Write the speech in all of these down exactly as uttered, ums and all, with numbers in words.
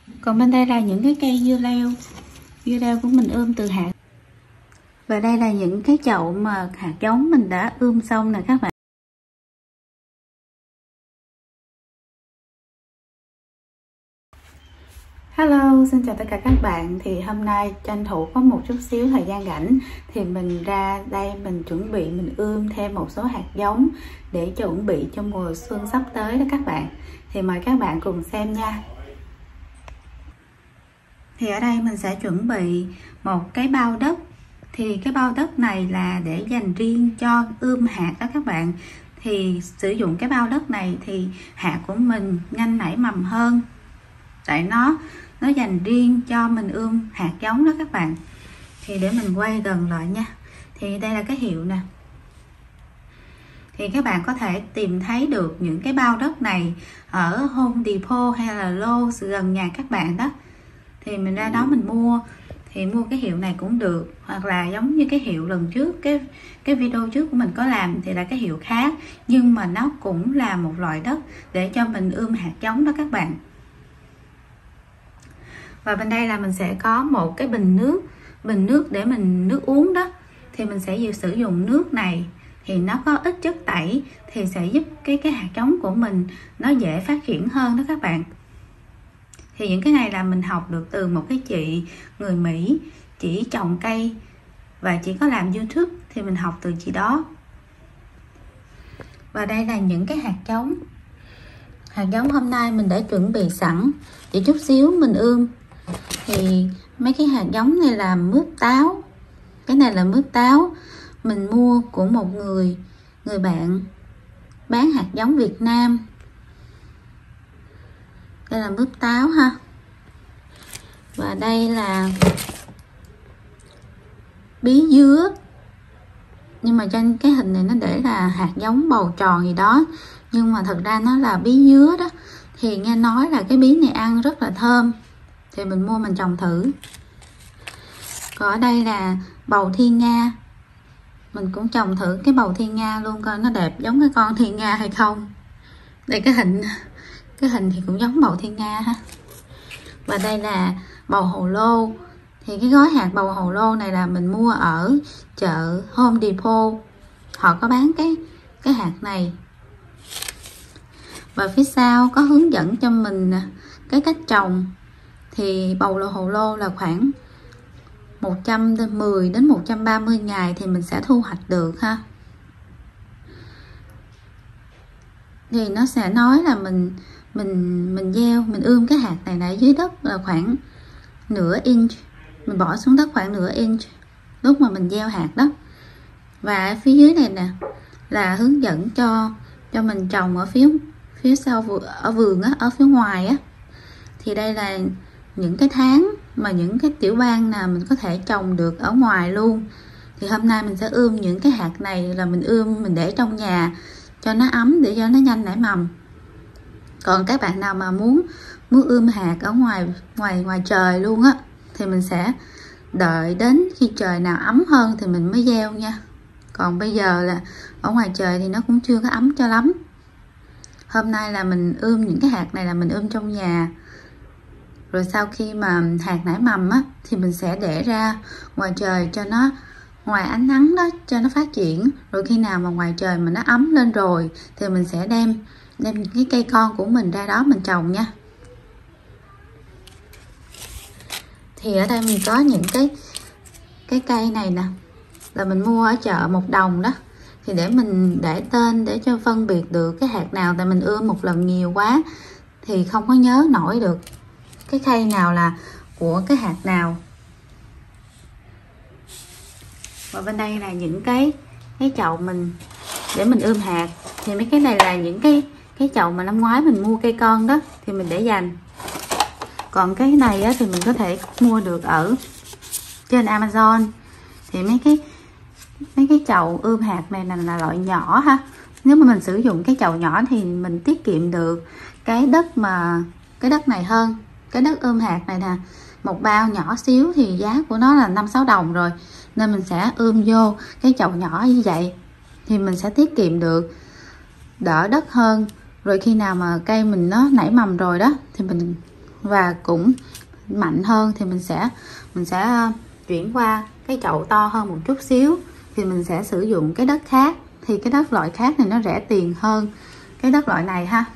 Còn bên đây là những cái cây dưa leo, dưa leo của mình ươm từ hạt. Và đây là những cái chậu mà hạt giống mình đã ươm xong nè các bạn. Hello, xin chào tất cả các bạn. Thì hôm nay tranh thủ có một chút xíu thời gian rảnh thì mình ra đây mình chuẩn bị mình ươm thêm một số hạt giống để chuẩn bị cho mùa xuân sắp tới đó các bạn. Thì mời các bạn cùng xem nha. Thì ở đây mình sẽ chuẩn bị một cái bao đất. Thì cái bao đất này là để dành riêng cho ươm hạt đó các bạn. Thì sử dụng cái bao đất này thì hạt của mình nhanh nảy mầm hơn. Tại nó nó dành riêng cho mình ươm hạt giống đó các bạn. Thì để mình quay gần lại nha. Thì đây là cái hiệu nè. Thì các bạn có thể tìm thấy được những cái bao đất này ở Home Depot hay là Lowe's gần nhà các bạn đó. Thì mình ra đó mình mua. Thì mua cái hiệu này cũng được. Hoặc là giống như cái hiệu lần trước, cái cái video trước của mình có làm thì là cái hiệu khác. Nhưng mà nó cũng là một loại đất để cho mình ươm hạt giống đó các bạn. Và bên đây là mình sẽ có một cái bình nước, bình nước để mình nước uống đó. Thì mình sẽ sử dụng nước này thì nó có ít chất tẩy thì sẽ giúp cái cái hạt giống của mình nó dễ phát triển hơn đó các bạn. Thì những cái này là mình học được từ một cái chị người Mỹ, chỉ trồng cây và chỉ có làm YouTube thì mình học từ chị đó. Và đây là những cái hạt giống. Hạt giống hôm nay mình đã chuẩn bị sẵn, chỉ chút xíu mình ươm. Thì mấy cái hạt giống này là mướp táo. Cái này là mướp táo mình mua của một người người bạn bán hạt giống Việt Nam. Đây là mướp táo ha. Và đây là bí dứa. Nhưng mà trên cái hình này nó để là hạt giống bầu tròn gì đó, nhưng mà thật ra nó là bí dứa đó. Thì nghe nói là cái bí này ăn rất là thơm, thì mình mua mình trồng thử. Còn ở đây là bầu thiên nga. Mình cũng trồng thử cái bầu thiên nga luôn, coi nó đẹp giống cái con thiên nga hay không. Đây cái hình Cái hình thì cũng giống bầu thiên nga ha. Và đây là bầu hồ lô. Thì cái gói hạt bầu hồ lô này là mình mua ở chợ Home Depot. Họ có bán cái cái hạt này. Và phía sau có hướng dẫn cho mình cái cách trồng. Thì bầu hồ lô là khoảng một trăm mười đến một trăm ba mươi ngày thì mình sẽ thu hoạch được ha. Thì nó sẽ nói là mình mình mình gieo, mình ươm cái hạt này lại dưới đất là khoảng nửa inch. Mình bỏ xuống đất khoảng nửa inch lúc mà mình gieo hạt đó. Và ở phía dưới này nè là hướng dẫn cho cho mình trồng ở phía phía sau ở vườn á, ở phía ngoài á. Thì đây là những cái tháng mà những cái tiểu bang nào mình có thể trồng được ở ngoài luôn. Thì hôm nay mình sẽ ươm những cái hạt này là mình ươm mình để trong nhà cho nó ấm để cho nó nhanh nảy mầm. Còn các bạn nào mà muốn muốn ươm hạt ở ngoài ngoài ngoài trời luôn á thì mình sẽ đợi đến khi trời nào ấm hơn thì mình mới gieo nha. Còn bây giờ là ở ngoài trời thì nó cũng chưa có ấm cho lắm. Hôm nay là mình ươm những cái hạt này là mình ươm trong nhà. Rồi sau khi mà hạt nảy mầm á thì mình sẽ để ra ngoài trời cho nó, ngoài ánh nắng đó cho nó phát triển. Rồi khi nào mà ngoài trời mà nó ấm lên rồi thì mình sẽ đem đem những cái cây con của mình ra đó mình trồng nha. Thì ở đây mình có những cái cái cây này nè là mình mua ở chợ một đồng đó. Thì để mình để tên để cho phân biệt được cái hạt nào, tại mình ươm một lần nhiều quá thì không có nhớ nổi được cái cây nào là của cái hạt nào. Và bên đây là những cái cái chậu mình để mình ươm hạt. Thì mấy cái này là những cái cái chậu mà năm ngoái mình mua cây con đó thì mình để dành. Còn cái này á, thì mình có thể mua được ở trên Amazon. Thì mấy cái mấy cái chậu ươm hạt này là, là loại nhỏ ha. Nếu mà mình sử dụng cái chậu nhỏ thì mình tiết kiệm được cái đất mà cái đất này hơn. Cái đất ươm hạt này nè, một bao nhỏ xíu thì giá của nó là năm sáu đồng rồi. Nên mình sẽ ươm vô cái chậu nhỏ như vậy thì mình sẽ tiết kiệm được, đỡ đất hơn. Rồi khi nào mà cây mình nó nảy mầm rồi đó thì mình và cũng mạnh hơn thì mình sẽ mình sẽ chuyển qua cái chậu to hơn một chút xíu, thì mình sẽ sử dụng cái đất khác. Thì cái đất loại khác này nó rẻ tiền hơn cái đất loại này ha.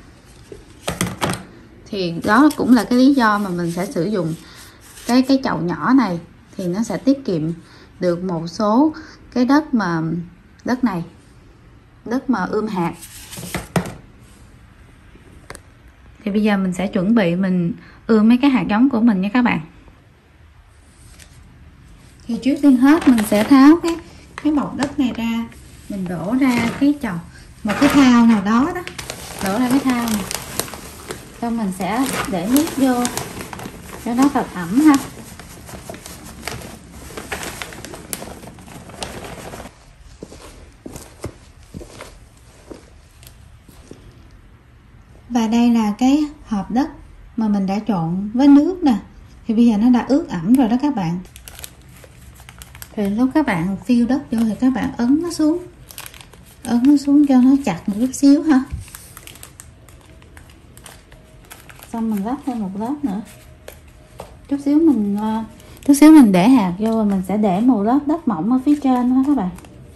Thì đó cũng là cái lý do mà mình sẽ sử dụng cái cái chậu nhỏ này, thì nó sẽ tiết kiệm được một số cái đất mà đất này, đất mà ươm hạt. Thì bây giờ mình sẽ chuẩn bị mình ươm mấy cái hạt giống của mình nha các bạn. Thì trước tiên hết mình sẽ tháo cái cái bọc đất này ra, mình đổ ra cái chậu, một cái thau nào đó đó, đổ ra cái thau này, xong mình sẽ để nước vô cho nó thật ẩm ha. Và đây là cái hộp đất mà mình đã trộn với nước nè, thì bây giờ nó đã ướt ẩm rồi đó các bạn. Thì lúc các bạn phiêu đất vô thì các bạn ấn nó xuống, ấn nó xuống cho nó chặt một chút xíu ha. Xong mình lắp thêm một lớp nữa, chút xíu mình chút xíu mình để hạt vô, và mình sẽ để một lớp đất mỏng ở phía trên đó các bạn.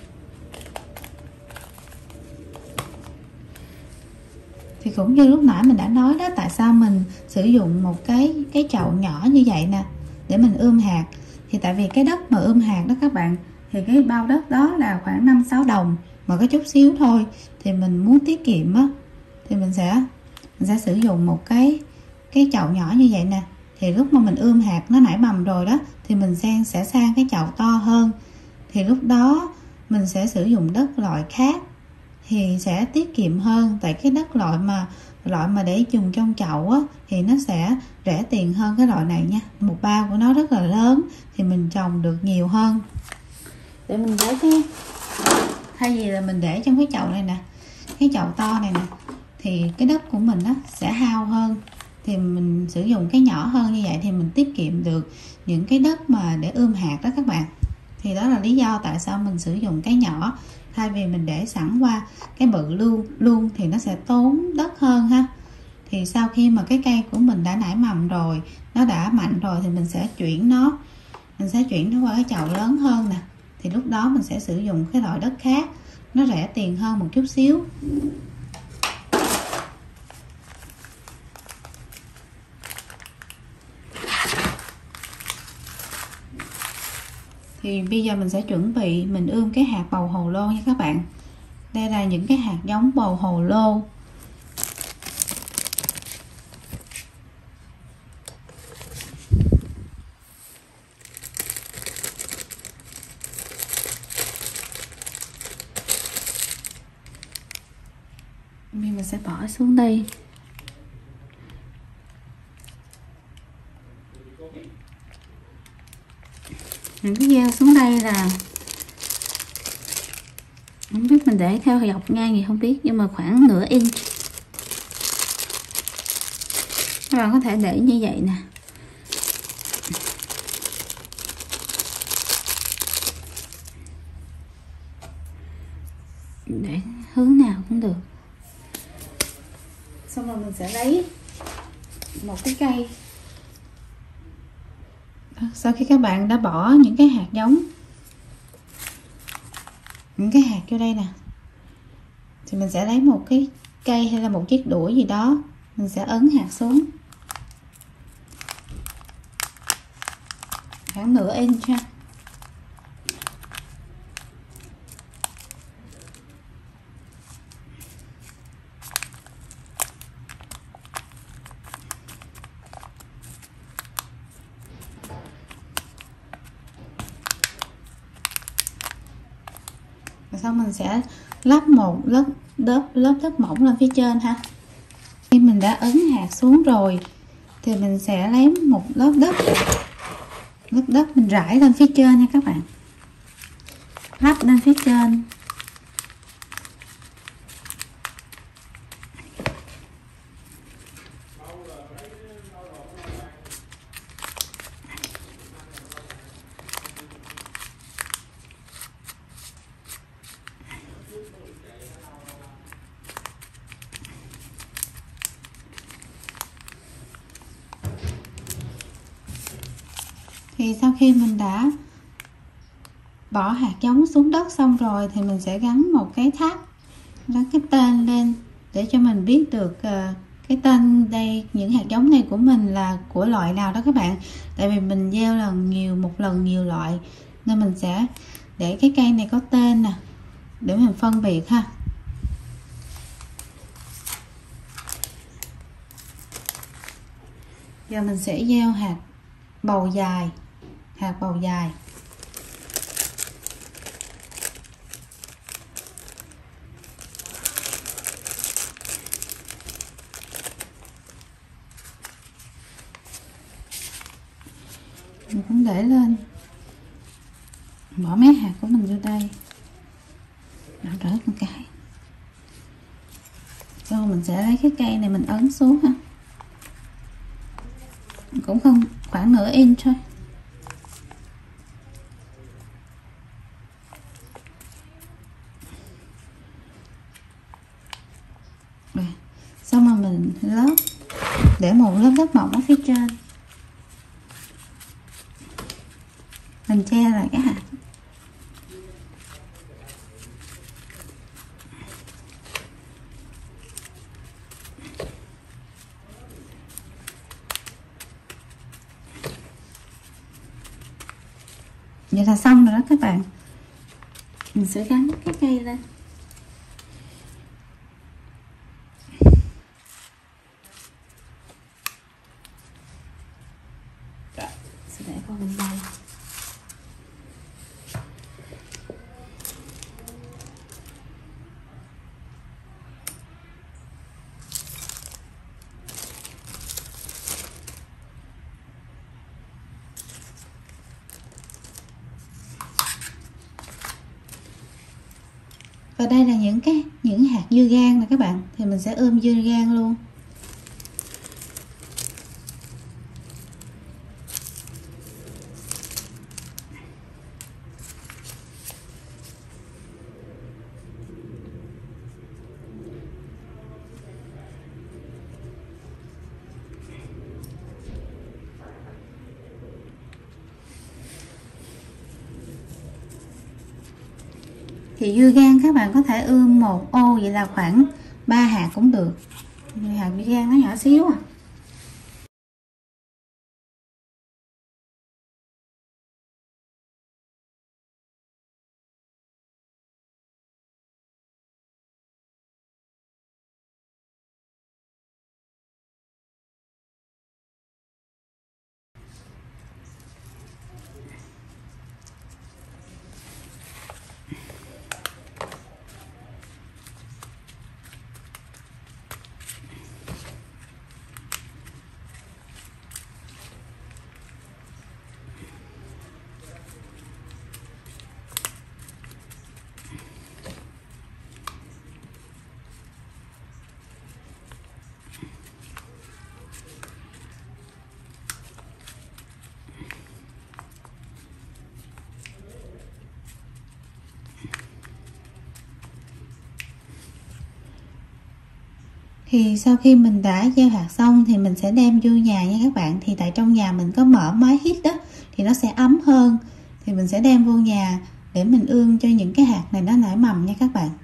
Thì cũng như lúc nãy mình đã nói đó, tại sao mình sử dụng một cái cái chậu nhỏ như vậy nè để mình ươm hạt. Thì tại vì cái đất mà ươm hạt đó các bạn, thì cái bao đất đó là khoảng năm sáu đồng mà có chút xíu thôi, thì mình muốn tiết kiệm á, thì mình sẽ mình sẽ sử dụng một cái cái chậu nhỏ như vậy nè. Thì lúc mà mình ươm hạt nó nảy mầm rồi đó, thì mình sang sẽ sang cái chậu to hơn, thì lúc đó mình sẽ sử dụng đất loại khác thì sẽ tiết kiệm hơn. Tại cái đất loại mà loại mà để dùng trong chậu á, thì nó sẽ rẻ tiền hơn cái loại này nha. Một bao của nó rất là lớn thì mình trồng được nhiều hơn. Để mình để cái thay vì là mình để trong cái chậu này nè, cái chậu to này nè, thì cái đất của mình á sẽ hao hơn. Thì mình sử dụng cái nhỏ hơn như vậy thì mình tiết kiệm được những cái đất mà để ươm hạt đó các bạn. Thì đó là lý do tại sao mình sử dụng cái nhỏ, thay vì mình để sẵn qua cái bự luôn luôn thì nó sẽ tốn đất hơn ha. Thì sau khi mà cái cây của mình đã nảy mầm rồi, nó đã mạnh rồi, thì mình sẽ chuyển nó mình sẽ chuyển nó qua cái chậu lớn hơn nè. Thì lúc đó mình sẽ sử dụng cái loại đất khác, nó rẻ tiền hơn một chút xíu. Thì bây giờ mình sẽ chuẩn bị mình ươm cái hạt bầu hồ lô nha các bạn. Đây là những cái hạt giống bầu hồ lô. Mình sẽ bỏ xuống đây. Mình cứ gieo xuống đây là không biết mình để theo dọc ngang gì không biết, nhưng mà khoảng nửa inch. Các bạn có thể để như vậy nè. Để hướng nào cũng được. Xong rồi mình sẽ lấy một cái cây. Sau khi các bạn đã bỏ những cái hạt giống, những cái hạt vô đây nè, thì mình sẽ lấy một cái cây hay là một chiếc đũa gì đó, mình sẽ ấn hạt xuống khoảng nửa inch ha. Xong mình sẽ lắp một lớp lớp lớp đất mỏng lên phía trên ha. Khi mình đã ấn hạt xuống rồi thì mình sẽ lấy một lớp đất lớp đất mình rải lên phía trên nha các bạn, lắp lên phía trên. Thì sau khi mình đã bỏ hạt giống xuống đất xong rồi thì mình sẽ gắn một cái tháp, gắn cái tên lên để cho mình biết được uh, cái tên đây, những hạt giống này của mình là của loại nào đó các bạn. Tại vì mình gieo lần nhiều một lần nhiều loại nên mình sẽ để cái cây này có tên nè để mình phân biệt ha. Giờ mình sẽ gieo hạt bầu dài, hạt bầu dài. Mình cũng để lên, bỏ mấy hạt của mình vô đây, đổ rớt một cái. Rồi mình sẽ lấy cái cây này mình ấn xuống ha, cũng không khoảng nửa inch thôi. Rồi xong rồi mình lớp, để một lớp đất mỏng ở phía trên, mình che lại cái hạt. Vậy là xong rồi đó các bạn. Mình sẽ gắn cái cây lên. Rồi, sẽ để qua bên đây. Và đây là những cái những hạt dưa gang này các bạn, thì mình sẽ ươm dưa gang luôn. Thì dưa gang các bạn có thể ươm một ô vậy là khoảng ba hạt cũng được. Hạt dưa gang nó nhỏ xíu à. Thì sau khi mình đã gieo hạt xong thì mình sẽ đem vô nhà nha các bạn. Thì tại trong nhà mình có mở máy hít đó thì nó sẽ ấm hơn. Thì mình sẽ đem vô nhà để mình ươm cho những cái hạt này nó nảy mầm nha các bạn.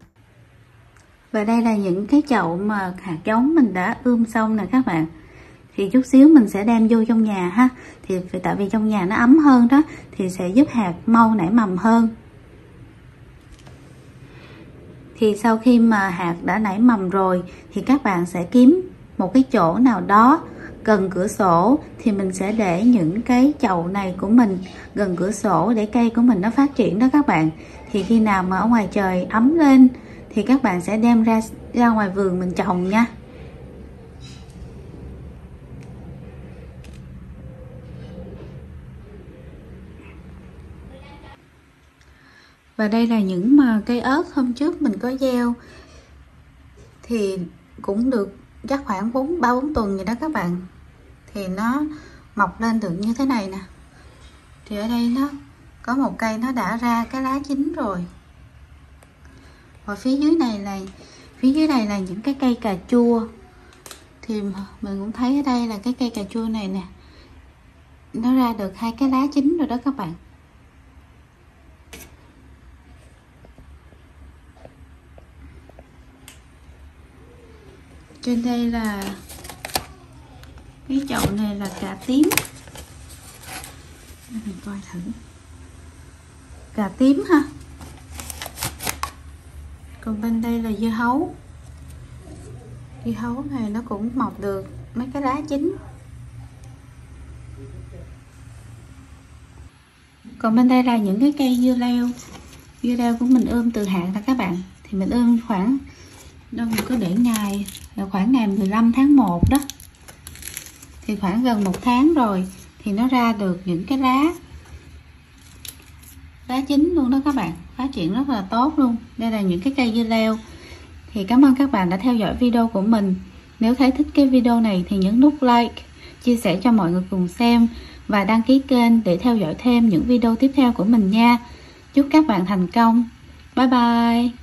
Và đây là những cái chậu mà hạt giống mình đã ươm xong nè các bạn. thì chút xíu mình sẽ đem vô trong nhà ha. Thì tại vì trong nhà nó ấm hơn đó, thì sẽ giúp hạt mau nảy mầm hơn. Thì sau khi mà hạt đã nảy mầm rồi thì các bạn sẽ kiếm một cái chỗ nào đó gần cửa sổ, thì mình sẽ để những cái chậu này của mình gần cửa sổ để cây của mình nó phát triển đó các bạn. Thì khi nào mà ở ngoài trời ấm lên thì các bạn sẽ đem ra ra ngoài vườn mình trồng nha. Và đây là những mà cây ớt hôm trước mình có gieo, thì cũng được chắc khoảng bốn ba bốn tuần vậy đó các bạn, thì nó mọc lên được như thế này nè. Thì ở đây nó có một cây nó đã ra cái lá chín rồi. Và phía dưới này là phía dưới này là những cái cây cà chua, thì mình cũng thấy ở đây là cái cây cà chua này nè, nó ra được hai cái lá chín rồi đó các bạn. Trên đây là cái chậu này là cà tím, để mình coi thử. Cà tím ha. Còn bên đây là dưa hấu. Dưa hấu này nó cũng mọc được mấy cái lá chín. Còn bên đây là những cái cây dưa leo. Dưa leo của mình ươm từ hạt đó các bạn. Thì mình ươm khoảng, đâu mình có để ngày, là khoảng ngày mười lăm tháng một đó. Thì khoảng gần một tháng rồi thì nó ra được những cái lá lá chín luôn đó các bạn, phát triển rất là tốt luôn. Đây là những cái cây dưa leo. Thì cảm ơn các bạn đã theo dõi video của mình. Nếu thấy thích cái video này thì nhấn nút like, chia sẻ cho mọi người cùng xem và đăng ký kênh để theo dõi thêm những video tiếp theo của mình nha. Chúc các bạn thành công. Bye bye.